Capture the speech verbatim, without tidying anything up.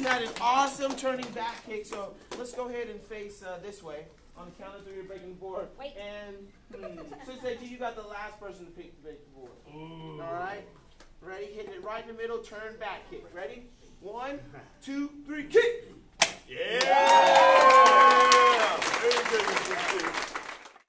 You had an awesome turning back kick, so let's go ahead and face uh, this way. On the count of three, you're breaking the board. Wait. And hmm, Sensei, you got the last person to pick to break the board. Ooh. All right. Ready? Hitting it right in the middle. Turn back kick. Ready? One, two, three, kick.